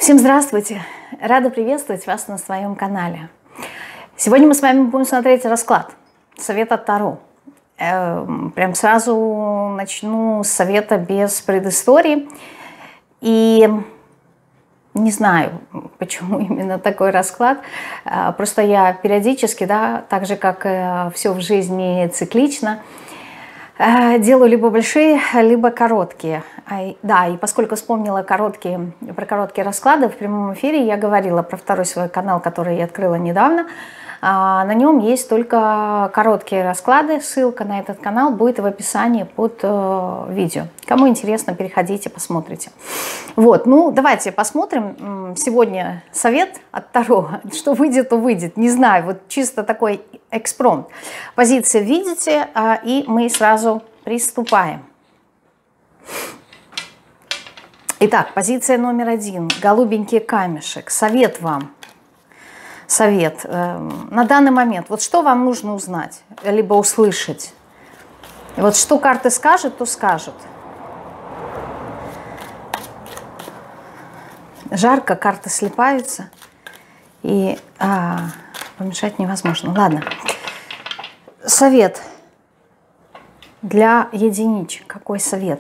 Всем здравствуйте! Рада приветствовать вас на своем канале. Сегодня мы с вами будем смотреть расклад. Совет от Таро. Прям сразу начну с совета без предыстории. И не знаю, почему именно такой расклад. Просто я периодически, так же как все в жизни циклично, делаю либо большие, либо короткие. Да, и поскольку вспомнила про короткие расклады, в прямом эфире я говорила про второй свой канал, который я открыла недавно. На нем есть только короткие расклады. Ссылка на этот канал будет в описании под видео. Кому интересно, переходите, посмотрите. Вот, ну давайте посмотрим. Сегодня совет от Таро. Что выйдет, то выйдет. Не знаю, вот чисто такой экспромт. Позиции видите, и мы сразу приступаем. Итак, позиция номер 1. Голубенький камешек. Совет вам. Совет. На данный момент, вот что вам нужно узнать, либо услышать? Вот что карты скажут, то скажут. Жарко, карты слипаются, и помешать невозможно. Ладно. Совет для единичек. Какой совет?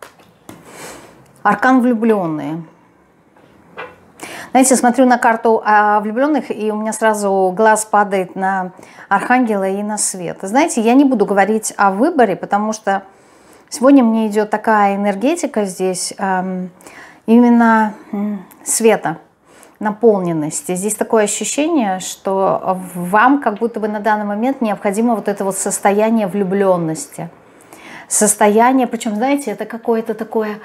Аркан влюбленные. Знаете, смотрю на карту влюбленных, и у меня сразу глаз падает на архангела и на свет. Знаете, я не буду говорить о выборе, потому что сегодня мне идет такая энергетика здесь, именно света, наполненности. Здесь такое ощущение, что вам как будто бы на данный момент необходимо вот это вот состояние влюбленности. Состояние, причем, знаете, это какое-то такое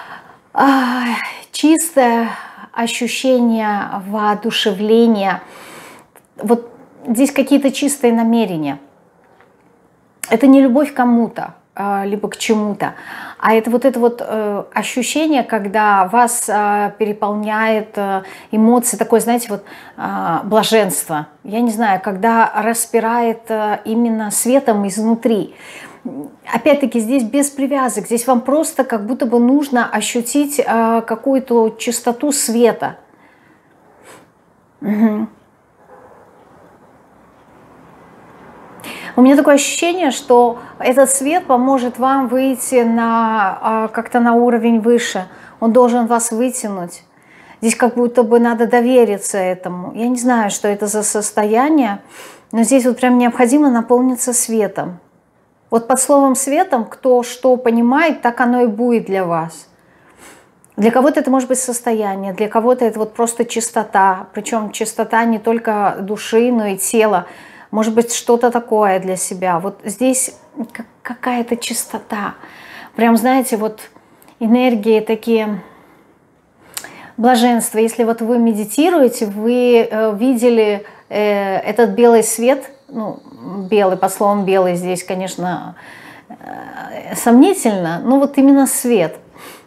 чистое ощущение воодушевления. Вот здесь какие-то чистые намерения. Это не любовь к кому-то, либо к чему-то, а это вот ощущение, когда вас переполняет эмоции, такое, знаете, вот блаженство. Я не знаю, когда распирает именно светом изнутри. Опять-таки здесь без привязок, здесь вам просто как будто бы нужно ощутить какую-то чистоту света. Угу. У меня такое ощущение, что этот свет поможет вам выйти как-то на уровень выше. Он должен вас вытянуть. Здесь как будто бы надо довериться этому. Я не знаю, что это за состояние, но здесь вот прям необходимо наполниться светом. Вот под словом светом, кто что понимает, так оно и будет для вас. Для кого-то это может быть состояние, для кого-то это вот просто чистота. Причем чистота не только души, но и тела. Может быть, что-то такое для себя. Вот здесь какая-то чистота. Прям, знаете, вот энергии такие, блаженство. Если вот вы медитируете, вы видели этот белый свет, ну, белый, по словам белый здесь, конечно, сомнительно, но вот именно свет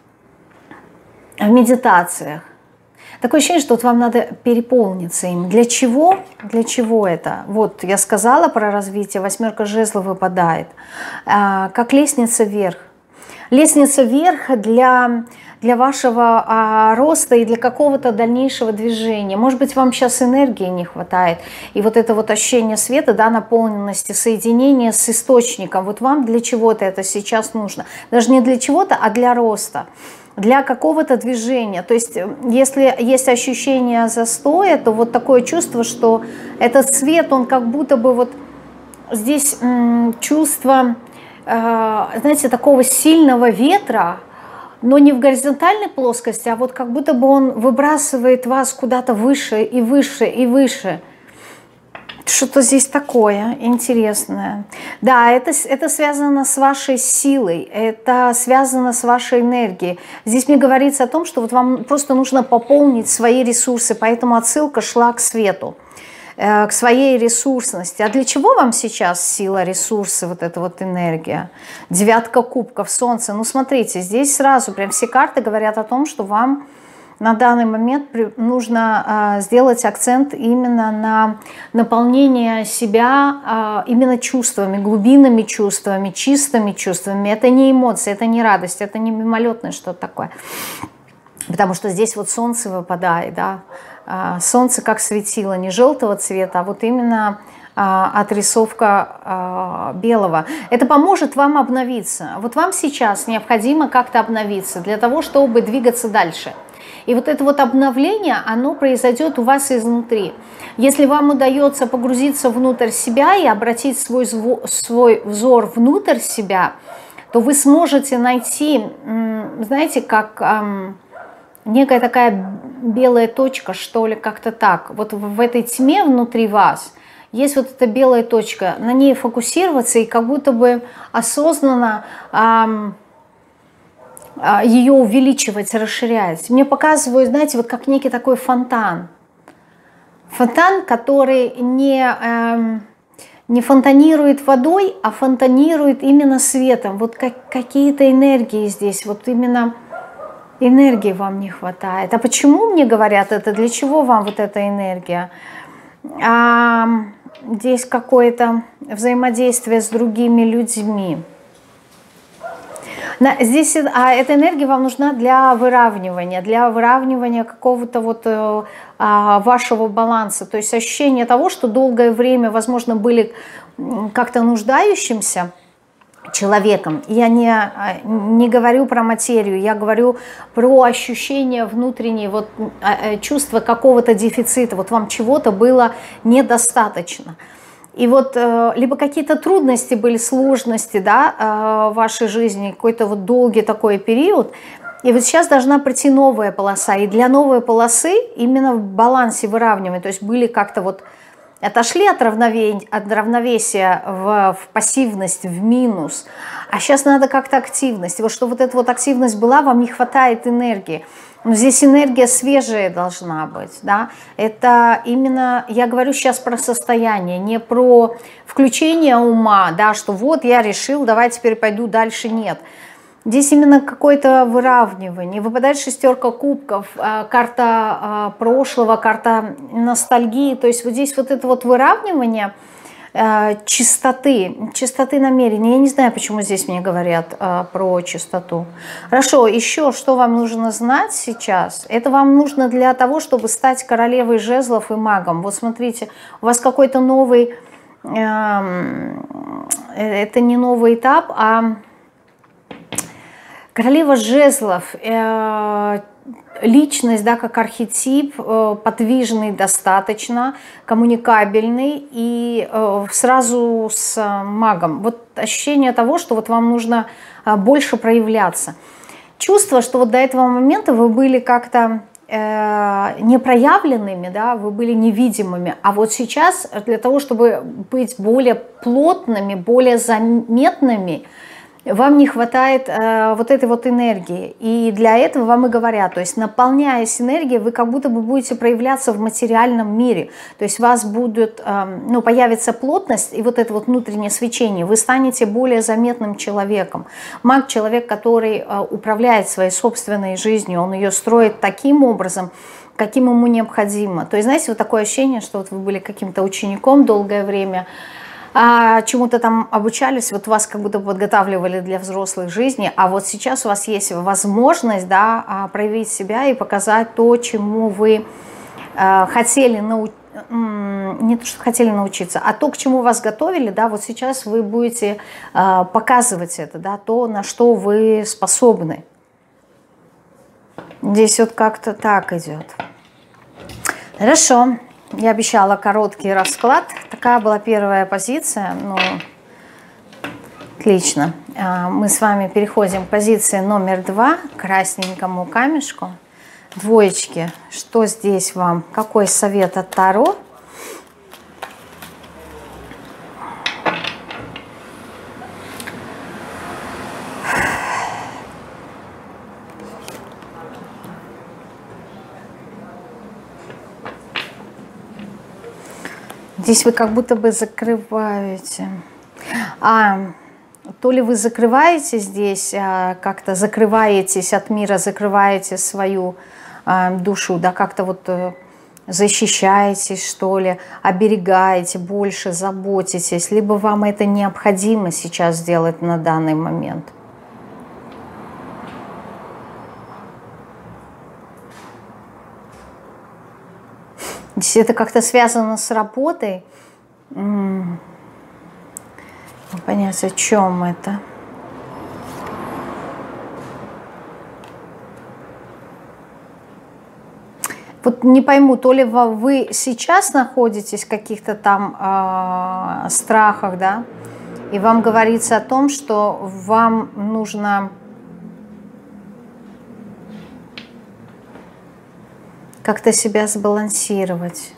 в медитациях. Такое ощущение, что вот вам надо переполниться им. Для чего? Для чего это? Вот я сказала про развитие, 8 жезлов выпадает. Как лестница вверх. Лестница вверх для вашего роста и для какого-то дальнейшего движения. Может быть, вам сейчас энергии не хватает. И вот это вот ощущение света, наполненности, соединения с источником. Вот вам для чего-то это сейчас нужно. Даже не для чего-то, а для роста. Для какого-то движения. То есть, если есть ощущение застоя, то вот такое чувство, что этот свет, он как будто бы вот здесь чувство, знаете, такого сильного ветра, но не в горизонтальной плоскости, а вот как будто бы он выбрасывает вас куда-то выше и выше и выше. Что-то здесь такое интересное. Да, это связано с вашей силой, это связано с вашей энергией. Здесь мне говорится о том, что вот вам просто нужно пополнить свои ресурсы, поэтому отсылка шла к свету, к своей ресурсности. А для чего вам сейчас сила, ресурсы, вот эта вот энергия? 9 кубков, солнце. Ну, смотрите, здесь сразу прям все карты говорят о том, что вам на данный момент нужно сделать акцент именно на наполнение себя именно чувствами, глубинными чувствами, чистыми чувствами. Это не эмоции, это не радость, это не мимолетное что-то такое. Потому что здесь вот солнце выпадает, да, солнце как светило, не желтого цвета, а вот именно отрисовка белого. Это поможет вам обновиться. Вот вам сейчас необходимо как-то обновиться для того, чтобы двигаться дальше. И вот это вот обновление, оно произойдет у вас изнутри. Если вам удается погрузиться внутрь себя и обратить свой взор внутрь себя, то вы сможете найти, знаете, как некая такая белая точка, что ли, как-то так. Вот в этой тьме внутри вас есть вот эта белая точка, на ней фокусироваться и как будто бы осознанно ее увеличивать, расширять. Мне показывают, знаете, вот как некий такой фонтан. Фонтан, который не фонтанирует водой, а фонтанирует именно светом. Вот какие-то энергии здесь, вот именно энергии вам не хватает. А почему мне говорят это? Для чего вам вот эта энергия? Здесь какое-то взаимодействие с другими людьми. Здесь эта энергия вам нужна для выравнивания какого-то вот вашего баланса. То есть ощущение того, что долгое время, возможно, были как-то нуждающимся человеком. Я не говорю про материю, я говорю про ощущение внутреннее, вот, чувство какого-то дефицита, вот вам чего-то было недостаточно. И вот либо какие-то трудности были, сложности, да, в вашей жизни, какой-то вот долгий такой период, и вот сейчас должна прийти новая полоса. И для новой полосы именно в балансе выравнивания, то есть были как-то вот отошли от равновесия в пассивность, в минус, а сейчас надо как-то активность. И вот что вот эта вот активность была, вам не хватает энергии. Но здесь энергия свежая должна быть, да. Это именно, я говорю сейчас про состояние, не про включение ума, да, что вот я решил, давай теперь пойду дальше, нет. Здесь именно какое-то выравнивание. Выпадает шестерка кубков, карта прошлого, карта ностальгии. То есть вот здесь вот это вот выравнивание чистоты намерения. Я не знаю, почему здесь мне говорят про чистоту. Хорошо, еще что вам нужно знать сейчас? Это вам нужно для того, чтобы стать королевой жезлов и магом. Вот смотрите, у вас какой-то новый, это не новый этап, а королева жезлов, личность, да, как архетип, подвижный достаточно, коммуникабельный и сразу с магом. Вот ощущение того, что вот вам нужно больше проявляться. Чувство, что вот до этого момента вы были как-то непроявленными, да, вы были невидимыми, а вот сейчас для того, чтобы быть более плотными, более заметными, вам не хватает вот этой вот энергии. И для этого вам и говорят, то есть наполняясь энергией, вы как будто бы будете проявляться в материальном мире. То есть у вас будет, появится плотность и вот это вот внутреннее свечение. Вы станете более заметным человеком. Маг — человек, который управляет своей собственной жизнью. Он ее строит таким образом, каким ему необходимо. То есть, знаете, вот такое ощущение, что вот вы были каким-то учеником долгое время, чему-то там обучались, вот вас как будто подготавливали для взрослой жизни, а вот сейчас у вас есть возможность, да, проявить себя и показать то, чему вы хотели не то, что хотели научиться, а то, к чему вас готовили, да, вот сейчас вы будете показывать это, да, то, на что вы способны. Здесь вот как-то так идет. Хорошо. Я обещала короткий расклад. Такая была первая позиция. Ну, отлично. Мы с вами переходим к позиции номер 2, к красненькому камешку. Двоечки. Что здесь вам? Какой совет от Таро? Здесь вы как будто бы закрываете. То ли вы закрываете здесь, как-то закрываетесь от мира, закрываете свою душу, да, как-то вот защищаетесь, что ли, оберегаете, больше заботитесь, либо вам это необходимо сейчас сделать на данный момент. Если это как-то связано с работой, понять, о чем это. Вот не пойму, то ли вы сейчас находитесь в каких-то там страхах, да, и вам говорится о том, что вам нужно как-то себя сбалансировать.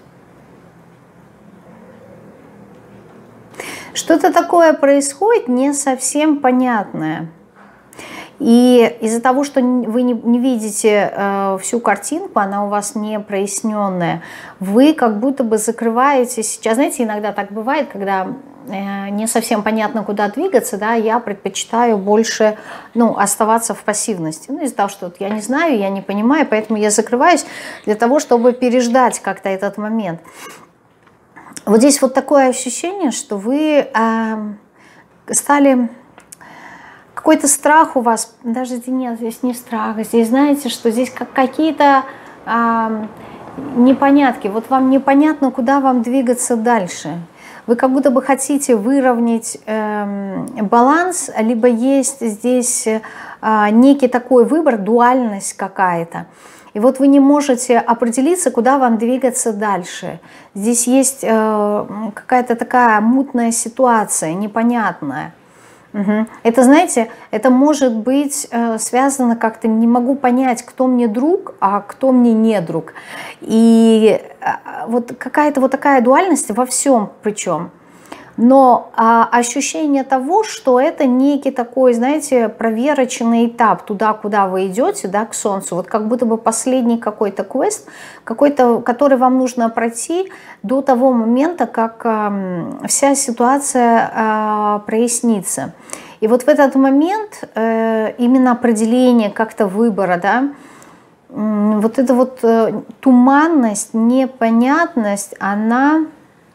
Что-то такое происходит не совсем понятное. И из-за того, что вы не видите всю картинку, она у вас не проясненная, вы как будто бы закрываете сейчас. Знаете, иногда так бывает, когда не совсем понятно, куда двигаться, да, я предпочитаю больше, ну, оставаться в пассивности. Ну, из-за того, что вот я не знаю, я не понимаю, поэтому я закрываюсь для того, чтобы переждать как-то этот момент. Вот здесь вот такое ощущение, что вы стали... Какой-то страх у вас, даже нет, здесь не страх, здесь знаете, что здесь какие-то непонятки. Вот вам непонятно, куда вам двигаться дальше. Вы как будто бы хотите выровнять баланс, либо есть здесь некий такой выбор, дуальность какая-то. И вот вы не можете определиться, куда вам двигаться дальше. Здесь есть какая-то такая мутная ситуация, непонятная. Угу. Это, знаете, это может быть связано как-то, не могу понять, кто мне друг, а кто мне не друг. И вот какая-то вот такая дуальность во всем причем. Но ощущение того, что это некий такой, знаете, проверочный этап туда, куда вы идете, да, к Солнцу. Вот как будто бы последний какой-то квест, который вам нужно пройти до того момента, как вся ситуация прояснится. И вот в этот момент именно определение как-то выбора, да, вот эта вот туманность, непонятность, она...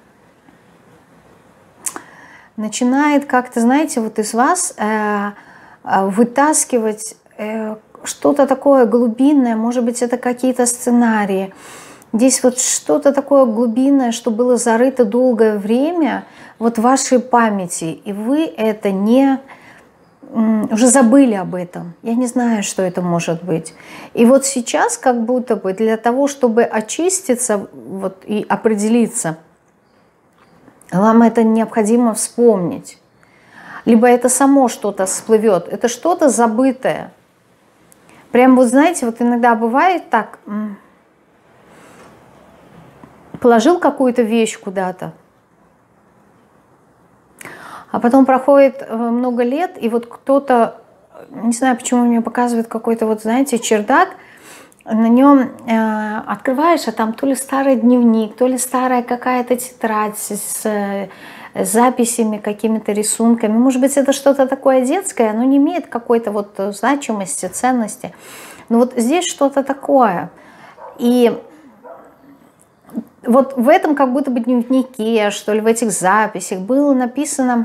начинает как-то, знаете, вот из вас вытаскивать что-то такое глубинное, может быть, это какие-то сценарии. Здесь вот что-то такое глубинное, что было зарыто долгое время вот в вашей памяти, и вы это уже забыли об этом. Я не знаю, что это может быть. И вот сейчас как будто бы для того, чтобы очиститься вот, и определиться, вам это необходимо вспомнить. Либо это само что-то всплывет. Это что-то забытое. Прям вот знаете, вот иногда бывает так. Положил какую-то вещь куда-то. А потом проходит много лет, и вот кто-то, не знаю, почему мне показывает какой-то вот, знаете, чердак, на нем открываешь, а там то ли старый дневник, то ли старая какая-то тетрадь с записями, какими-то рисунками. Может быть, это что-то такое детское, оно не имеет какой-то вот значимости, ценности. Но вот здесь что-то такое. И вот в этом как будто бы дневнике, что ли, в этих записях было написано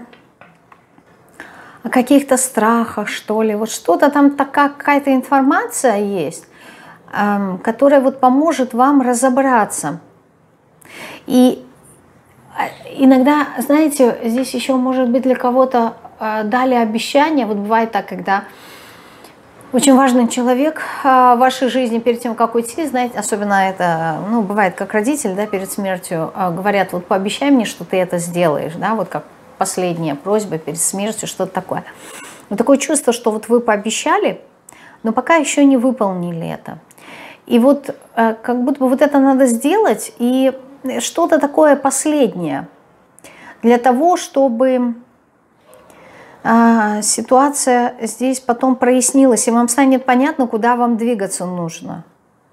о каких-то страхах, что ли. Вот что-то там такая какая-то информация есть, которая вот поможет вам разобраться. И иногда, знаете, здесь еще может быть для кого-то дали обещание. Вот бывает так, когда очень важный человек в вашей жизни перед тем, как уйти, знаете, особенно это, ну, бывает как родители, да, перед смертью говорят, вот пообещай мне, что ты это сделаешь, да, вот как последняя просьба перед смертью, что-то такое. Но такое чувство, что вот вы пообещали, но пока еще не выполнили это. И вот как будто бы вот это надо сделать, и что-то такое последнее, для того, чтобы ситуация здесь потом прояснилась, и вам станет понятно, куда вам двигаться нужно.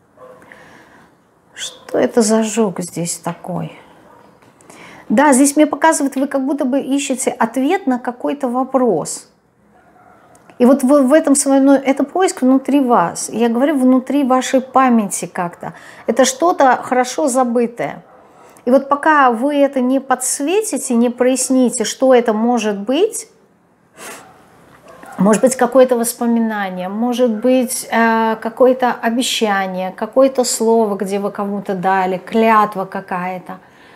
Что это за жук здесь такой? Да, здесь мне показывает, вы как будто бы ищете ответ на какой-то вопрос. И вот в этом своем, это поиск внутри вас. Я говорю, внутри вашей памяти как-то. Это что-то хорошо забытое. И вот пока вы это не подсветите, не проясните, что это может быть, Может быть, какое-то воспоминание, может быть, какое-то обещание, какое-то слово, где вы кому-то дали, клятва какая-то.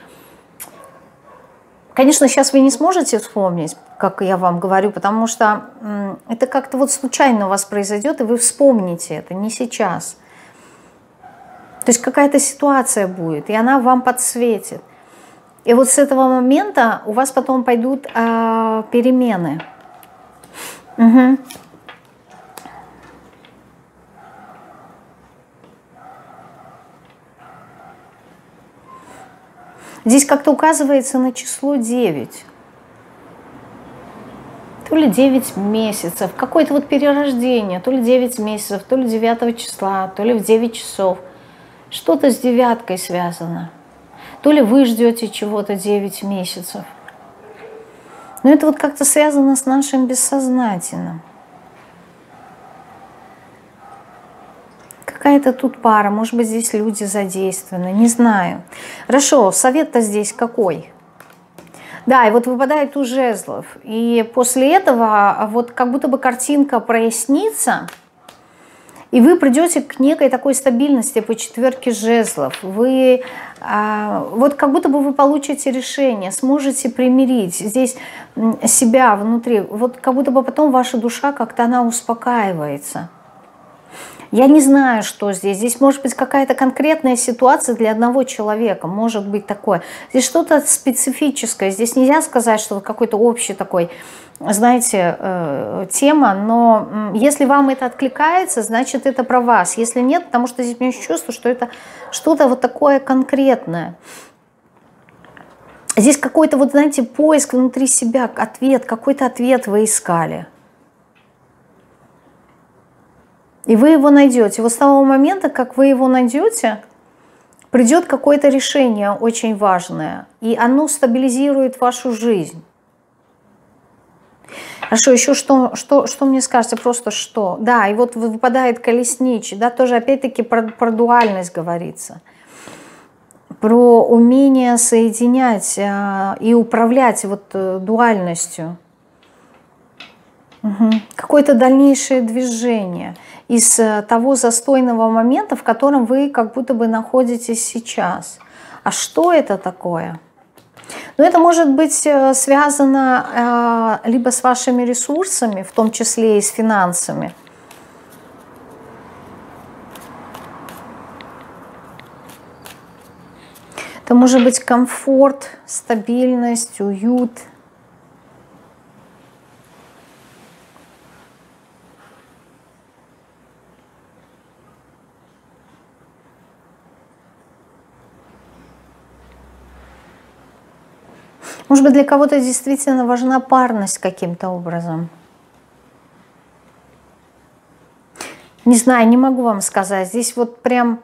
Конечно, сейчас вы не сможете вспомнить, как я вам говорю, потому что это как-то вот случайно у вас произойдет, и вы вспомните это, не сейчас. То есть какая-то ситуация будет, и она вам подсветит. И вот с этого момента у вас потом пойдут перемены. Угу. Здесь как-то указывается на число 9. То ли 9 месяцев, какое-то вот перерождение, то ли 9 месяцев, то ли 9 числа, то ли в 9 часов. Что-то с девяткой связано. То ли вы ждете чего-то 9 месяцев. Но это вот как-то связано с нашим бессознательным. Какая-то тут пара, может быть, здесь люди задействованы, не знаю. Хорошо, совет-то здесь какой? Да, и вот выпадает туз жезлов. И после этого вот как будто бы картинка прояснится, и вы придете к некой такой стабильности по четверке жезлов. Вы вот как будто бы вы получите решение, сможете примирить здесь себя внутри. Вот как будто бы потом ваша душа как-то она успокаивается. Я не знаю, что здесь. Здесь может быть какая-то конкретная ситуация для одного человека. Может быть такое. Здесь что-то специфическое. Здесь нельзя сказать, что какой-то общий такой, знаете, тема. Но если вам это откликается, значит это про вас. Если нет, потому что здесь у меня чувство, что это что-то вот такое конкретное. Здесь какой-то, вот знаете, поиск внутри себя, ответ, какой-то ответ вы искали. И вы его найдете. Вот с того момента, как вы его найдете, придет какое-то решение очень важное. И оно стабилизирует вашу жизнь. Хорошо, еще что мне скажете? Просто что? Да, и вот выпадает колесничий. Да, тоже опять-таки про дуальность говорится. Про умение соединять и управлять вот дуальностью. Угу. Какое-то дальнейшее движение из того застойного момента, в котором вы как будто бы находитесь сейчас. А что это такое? Ну, это может быть связано либо с вашими ресурсами, в том числе и с финансами. Это может быть комфорт, стабильность, уют. Может быть, для кого-то действительно важна парность каким-то образом. Не знаю, не могу вам сказать. Здесь вот прям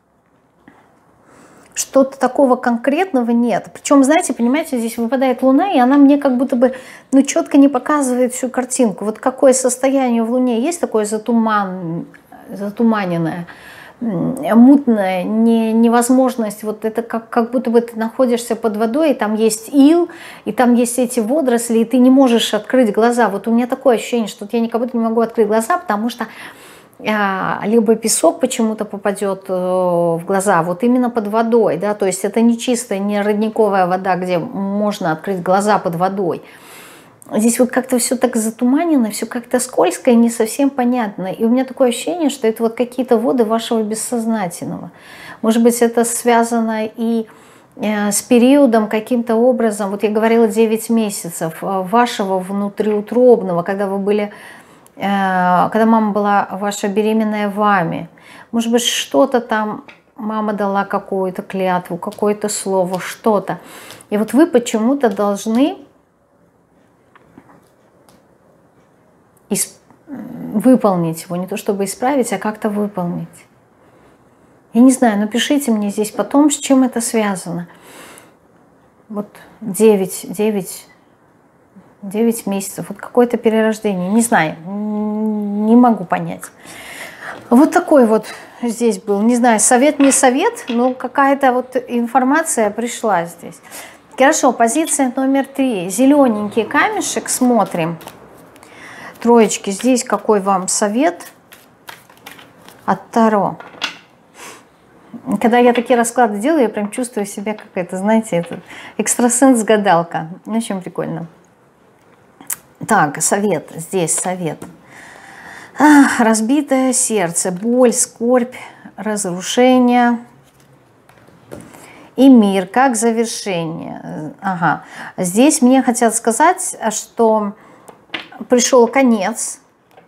что-то такого конкретного нет. Причем, знаете, понимаете, здесь выпадает Луна, и она мне как будто бы четко не показывает всю картинку. Вот какое состояние в Луне есть такое затуманенное, мутная, невозможность, вот это как будто бы ты находишься под водой, и там есть ил, и там есть эти водоросли, и ты не можешь открыть глаза. Вот у меня такое ощущение, что я как будто не могу открыть глаза, потому что либо песок почему-то попадет в глаза, вот именно под водой, да, то есть это не чистая, не родниковая вода, где можно открыть глаза под водой. Здесь вот как-то все так затуманено, все как-то скользко и не совсем понятно. И у меня такое ощущение, что это вот какие-то воды вашего бессознательного. Может быть, это связано и с периодом каким-то образом, вот я говорила 9 месяцев, вашего внутриутробного, когда вы были, когда мама была ваша беременная вами. Может быть, что-то там мама дала какую-то клятву, какое-то слово, что-то. И вот вы почему-то должны выполнить его, не то чтобы исправить, а как-то выполнить. Я не знаю, напишите мне здесь потом, с чем это связано. Вот 9 месяцев, вот какое-то перерождение, не знаю, не могу понять. Вот такой вот здесь был, не знаю, совет не совет, но какая-то вот информация пришла здесь. Хорошо, позиция номер 3, зелененький камешек, смотрим. Троечки, здесь какой вам совет от Таро? Когда я такие расклады делаю, я прям чувствую себя как это, знаете, это экстрасенс-гадалка. Очень прикольно. Так, совет, здесь совет. Разбитое сердце, боль, скорбь, разрушение и мир как завершение. Ага. Здесь мне хотят сказать, что пришел конец.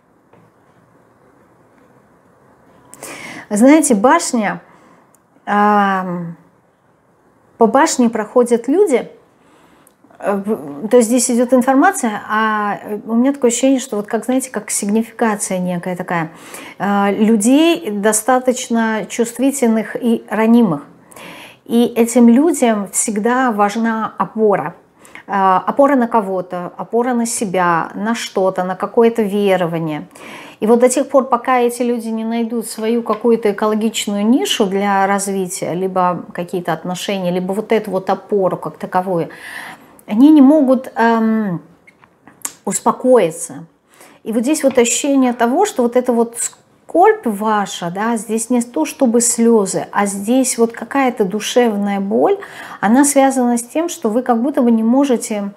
Знаете, башня, по башне проходят люди, то есть здесь идет информация, а у меня такое ощущение, что вот как, знаете, как сигнификация некая такая. Людей достаточно чувствительных и ранимых. И этим людям всегда важна опора. Опора на кого-то, опора на себя, на что-то, на какое-то верование. И вот до тех пор, пока эти люди не найдут свою какую-то экологичную нишу для развития, либо какие-то отношения, либо вот эту вот опору как таковую, они не могут успокоиться. И вот здесь вот ощущение того, что вот это вот скорбь ваша, да, здесь не то чтобы слезы, а здесь вот какая-то душевная боль, она связана с тем, что вы как будто бы не можете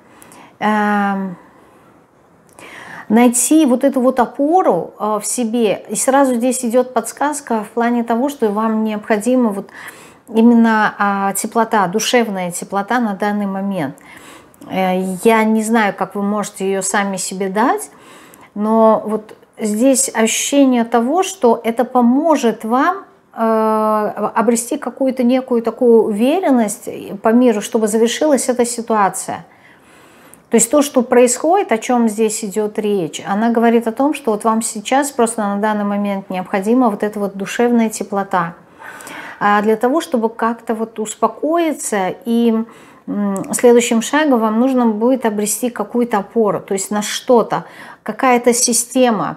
найти вот эту вот опору в себе. И сразу здесь идет подсказка в плане того, что вам необходима вот именно теплота, душевная теплота на данный момент. Я не знаю, как вы можете ее сами себе дать, но вот здесь ощущение того, что это поможет вам обрести какую-то некую такую уверенность по миру, чтобы завершилась эта ситуация. То есть то, что происходит, о чем здесь идет речь, она говорит о том, что вот вам сейчас просто на данный момент необходима вот эта вот душевная теплота. Для того, чтобы как-то вот успокоиться, и следующим шагом вам нужно будет обрести какую-то опору, то есть на что-то, какая-то система,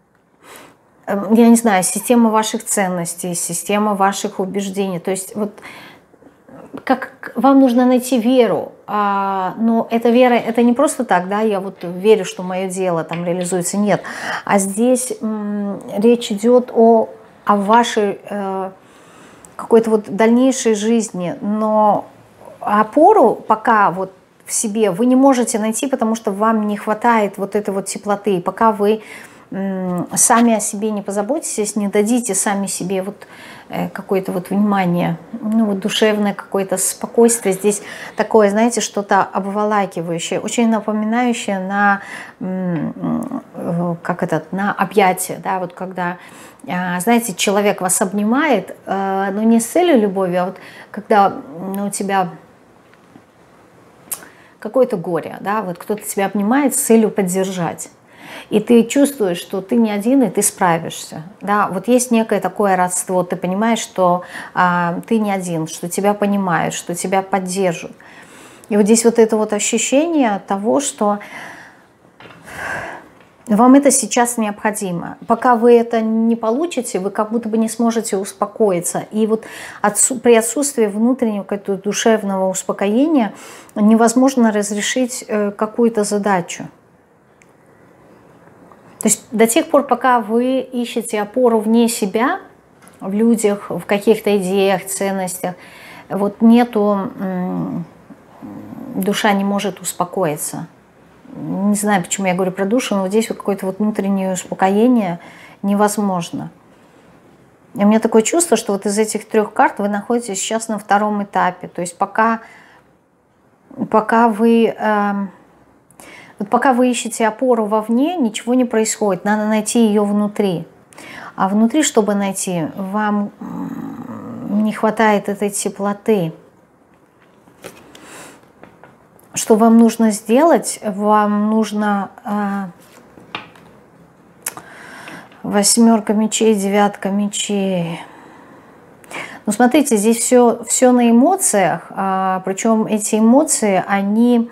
я не знаю, система ваших ценностей, система ваших убеждений. То есть вот как вам нужно найти веру, но эта вера, это не просто так, да, я вот верю, что мое дело там реализуется, нет. А здесь речь идет о вашей какой-то вот дальнейшей жизни, но опору пока вот в себе вы не можете найти, потому что вам не хватает вот этой вот теплоты. И пока вы сами о себе не позаботитесь, не дадите сами себе вот какое-то вот внимание, ну вот душевное какое-то спокойствие. Здесь такое, знаете, что-то обволакивающее, очень напоминающее на, как это, на объятие, да, вот когда, знаете, человек вас обнимает, но не с целью любови, а вот когда у тебя какое-то горе, да, вот кто-то тебя обнимает с целью поддержать. И ты чувствуешь, что ты не один, и ты справишься. Да? Вот есть некое такое родство, ты понимаешь, что ты не один, что тебя понимают, что тебя поддержат. И вот здесь вот это вот ощущение того, что вам это сейчас необходимо. Пока вы это не получите, вы как будто бы не сможете успокоиться. И вот при отсутствии внутреннего какого-то душевного успокоения невозможно разрешить какую-то задачу. То есть до тех пор, пока вы ищете опору вне себя, в людях, в каких-то идеях, ценностях, вот нету, душа не может успокоиться. Не знаю, почему я говорю про душу, но вот здесь вот какое-то вот внутреннее успокоение невозможно. И у меня такое чувство, что вот из этих трех карт вы находитесь сейчас на втором этапе. То есть пока вы ищете опору вовне, ничего не происходит. Надо найти ее внутри. А внутри, чтобы найти, вам не хватает этой теплоты. Что вам нужно сделать? Вам нужно восьмерка мечей, девятка мечей. Ну, смотрите, здесь все на эмоциях. Причем эти эмоции, они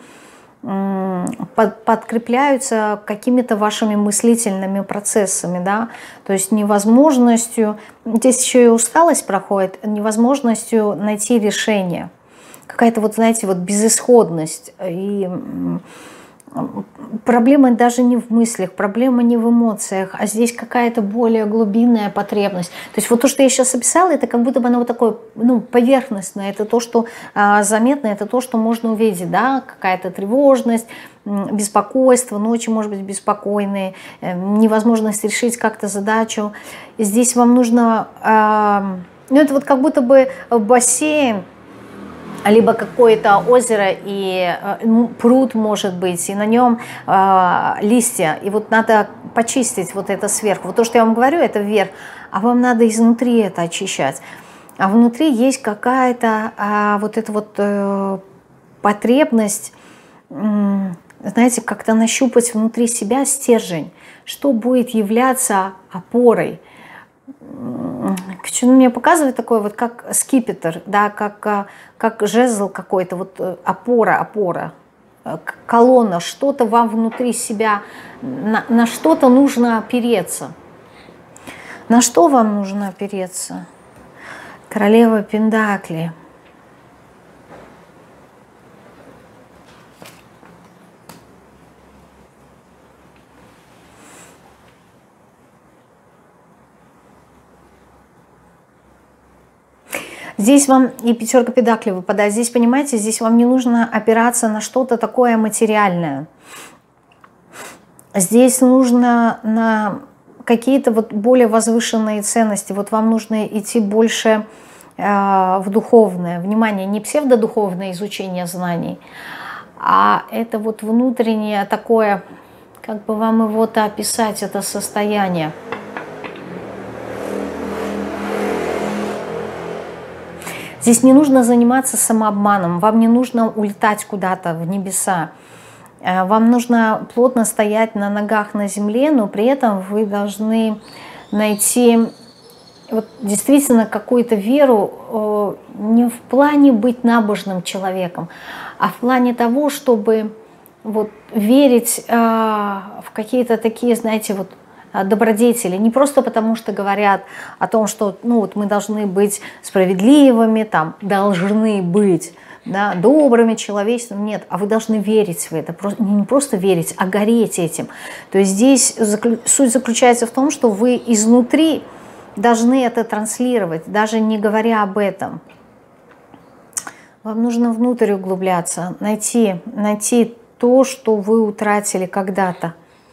подкрепляются какими-то вашими мыслительными процессами, да, то есть невозможностью, здесь еще и усталость проходит, невозможностью найти решение, какая-то вот, знаете, вот безысходность, и Проблема даже не в мыслях, проблема не в эмоциях, а здесь какая-то более глубинная потребность. То есть вот то, что я сейчас описала, это как будто бы оно вот такое, ну, поверхностное, это то, что заметно, это то, что можно увидеть, да, какая-то тревожность, беспокойство, ночи, может быть, беспокойные, невозможность решить как-то задачу. И здесь вам нужно, ну, это вот как будто бы бассейн, либо какое-то озеро и пруд, может быть, и на нем листья. И вот надо почистить вот это сверху. Вот то, что я вам говорю, это вверх, а вам надо изнутри это очищать. А внутри есть какая-то вот эта вот потребность, знаете, как-то нащупать внутри себя стержень, что будет являться опорой. Мне показывает такое вот как скипетр, да, как жезл какой-то, вот опора, колонна, что-то вам внутри себя, на что-то нужно опереться. На что вам нужно опереться? Королева Пентаклей. Здесь вам и пятерка пентаклей выпадает. Здесь, понимаете, здесь вам не нужно опираться на что-то такое материальное. Здесь нужно на какие-то вот более возвышенные ценности. Вот вам нужно идти больше в духовное. Внимание, не псевдодуховное изучение знаний, а это вот внутреннее такое, как бы вам его-то описать, это состояние. Здесь не нужно заниматься самообманом, вам не нужно улетать куда-то в небеса. Вам нужно плотно стоять на ногах на земле, но при этом вы должны найти вот действительно какую-то веру не в плане быть набожным человеком, а в плане того, чтобы вот верить в какие-то такие, знаете, вот добродетели, не просто потому, что говорят о том, что ну, вот мы должны быть справедливыми, там, должны быть, да, добрыми, человечными, нет, а вы должны верить в это, не просто верить, а гореть этим. То есть здесь суть заключается в том, что вы изнутри должны это транслировать, даже не говоря об этом. Вам нужно внутрь углубляться, найти то, что вы утратили когда-то.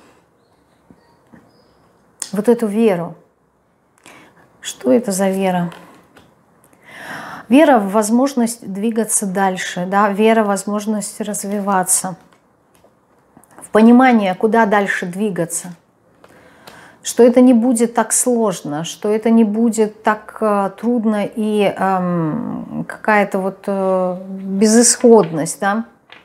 Вот эту веру. Что это за вера? Вера в возможность двигаться дальше, да? Вера в возможность развиваться, в понимание, куда дальше двигаться, что это не будет так сложно, что это не будет так трудно и какая-то вот безысходность, да?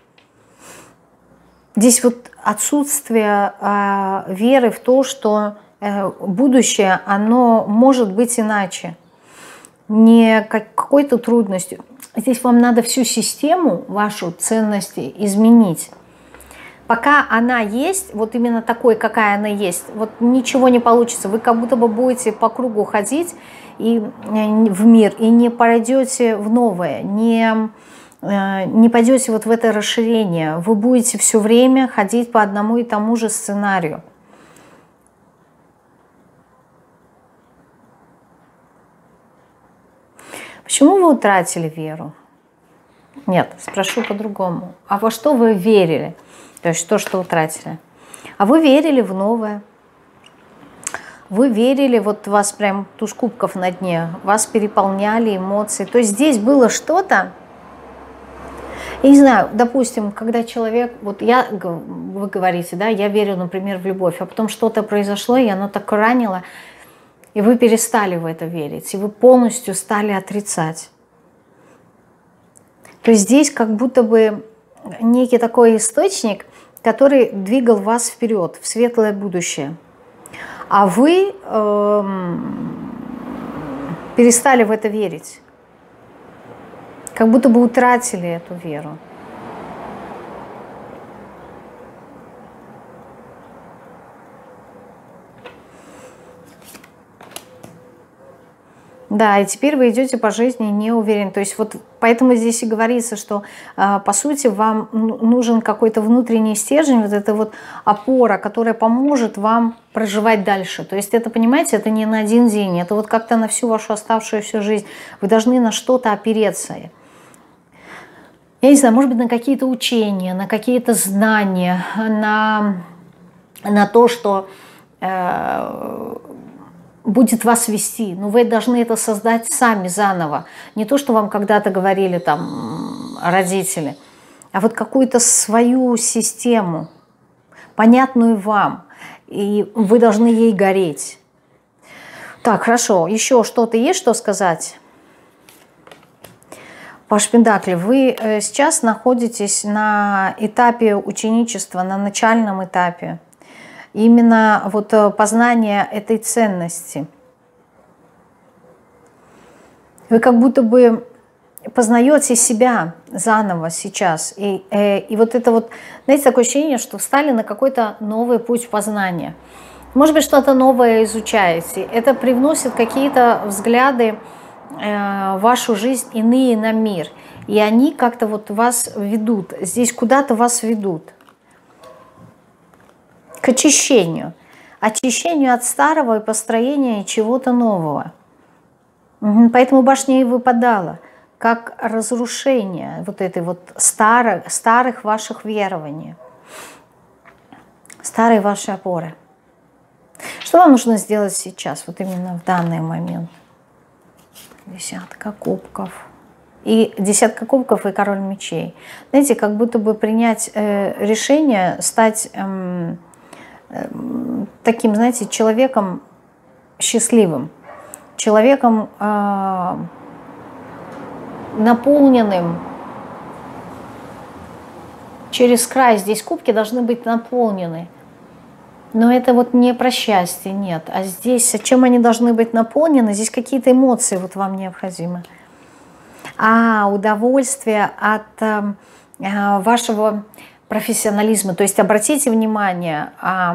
Здесь вот отсутствие веры в то, что будущее, оно может быть иначе, не какой-то трудностью. Здесь вам надо всю систему, вашу ценности изменить. Пока она есть, вот именно такой, какая она есть, вот ничего не получится. Вы как будто бы будете по кругу ходить в мир и не пойдете в новое, не пойдете вот в это расширение. Вы будете все время ходить по одному и тому же сценарию. Почему вы утратили веру? Нет, спрошу по-другому. А во что вы верили? То есть то, что утратили. А вы верили в новое. Вы верили, вот у вас прям туз кубков на дне, вас переполняли эмоции. То есть здесь было что-то, я не знаю, допустим, когда человек, вот вы говорите, да, я верю, например, в любовь, а потом что-то произошло, и оно так ранило, и вы перестали в это верить, и вы полностью стали отрицать. То есть здесь как будто бы некий такой источник, который двигал вас вперед, в светлое будущее. А вы перестали в это верить. Как будто бы утратили эту веру. Да, и теперь вы идете по жизни не уверен. То есть вот поэтому здесь и говорится, что по сути вам нужен какой-то внутренний стержень, вот эта вот опора, которая поможет вам проживать дальше. То есть это, понимаете, это не на один день, это вот как-то на всю вашу оставшуюся жизнь. Вы должны на что-то опереться. Я не знаю, может быть, на какие-то учения, на какие-то знания, на то, что будет вас вести. Но вы должны это создать сами заново. Не то, что вам когда-то говорили там родители, а вот какую-то свою систему, понятную вам. И вы должны ей гореть. Так, хорошо. Еще что-то есть, что сказать? Паш Пентаклей, вы сейчас находитесь на этапе ученичества, на начальном этапе. Именно вот познание этой ценности. Вы как будто бы познаете себя заново сейчас. И вот это вот, знаете, такое ощущение, что встали на какой-то новый путь познания. Может быть, что-то новое изучаете. Это привносит какие-то взгляды в вашу жизнь иные на мир. И они как-то вот вас ведут. Здесь куда-то вас ведут. К очищению. Очищению от старого и построению чего-то нового. Поэтому башня и выпадала. Как разрушение вот этой вот старых ваших верований. Старые ваши опоры. Что вам нужно сделать сейчас, вот именно в данный момент? Десятка кубков. И десятка кубков и король мечей. Знаете, как будто бы принять решение, стать таким, знаете, человеком счастливым. Человеком наполненным через край. Здесь кубки должны быть наполнены. Но это вот не про счастье, нет. А здесь, чем они должны быть наполнены? Здесь какие-то эмоции вот вам необходимы. Удовольствие от вашего профессионализма. То есть обратите внимание,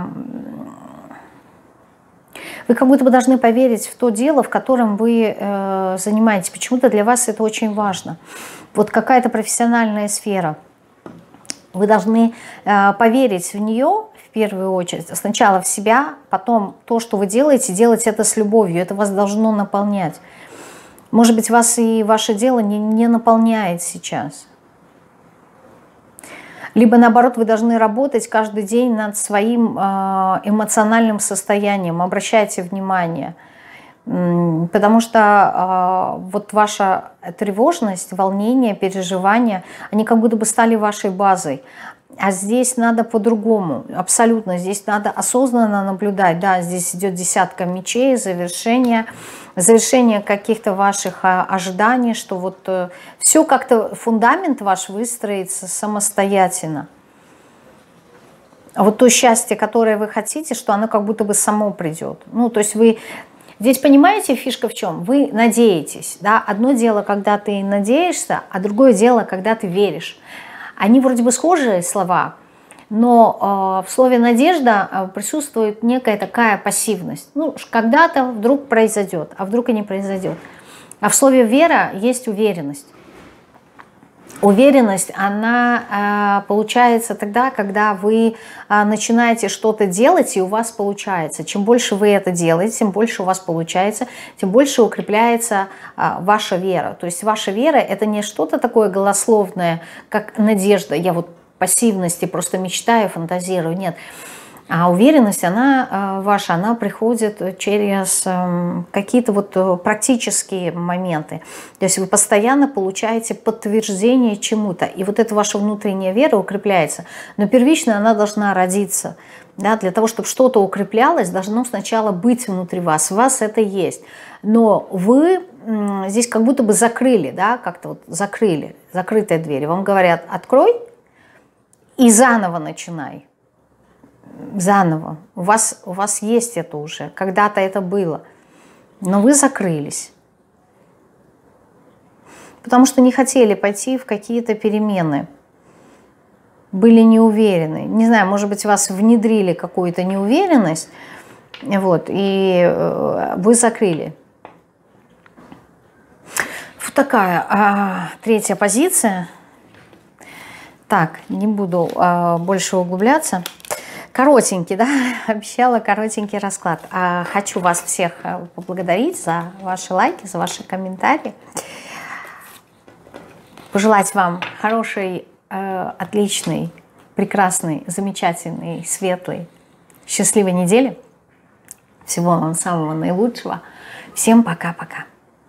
вы как будто бы должны поверить в то дело, в котором вы занимаетесь. Почему-то для вас это очень важно. Вот какая-то профессиональная сфера. Вы должны поверить в нее, в первую очередь. Сначала в себя, потом то, что вы делаете, делать это с любовью. Это вас должно наполнять. Может быть, вас и ваше дело не наполняет сейчас. Либо наоборот, вы должны работать каждый день над своим эмоциональным состоянием. Обращайте внимание. Потому что вот ваша тревожность, волнение, переживания, они как будто бы стали вашей базой. А здесь надо по-другому, абсолютно. Здесь надо осознанно наблюдать. Да, здесь идет десятка мечей, завершение каких-то ваших ожиданий, что вот все как-то, фундамент ваш выстроится самостоятельно. А вот то счастье, которое вы хотите, что оно как будто бы само придет. Ну, то есть вы... Здесь понимаете, фишка в чем? Вы надеетесь. Да? Одно дело, когда ты надеешься, а другое дело, когда ты веришь. Они вроде бы схожие слова, но в слове «надежда» присутствует некая такая пассивность. Ну, когда-то вдруг произойдет, а вдруг и не произойдет. А в слове «вера» есть уверенность. Уверенность, она получается тогда, когда вы начинаете что-то делать, и у вас получается. Чем больше вы это делаете, тем больше у вас получается, тем больше укрепляется ваша вера. То есть ваша вера – это не что-то такое голословное, как надежда. Я вот пассивности просто мечтаю, фантазирую. Нет. А уверенность, она ваша, она приходит через какие-то вот практические моменты. То есть вы постоянно получаете подтверждение чему-то. И вот эта ваша внутренняя вера укрепляется. Но первично она должна родиться. Да? Для того, чтобы что-то укреплялось, должно сначала быть внутри вас. У вас это есть. Но вы здесь как будто бы закрыли, да? Как-то вот закрыли, закрытая дверь. Вам говорят: открой и заново начинай. Заново. У вас есть это уже. Когда-то это было. Но вы закрылись. Потому что не хотели пойти в какие-то перемены. Были не уверены. Не знаю, может быть, вас внедрили какую-то неуверенность. Вот, и вы закрыли. такая третья позиция. Так, не буду больше углубляться. Коротенький, да, обещала коротенький расклад. Хочу вас всех поблагодарить за ваши лайки, за ваши комментарии. Пожелать вам хорошей, отличной, прекрасной, замечательной, светлой, счастливой недели. Всего вам самого наилучшего. Всем пока-пока.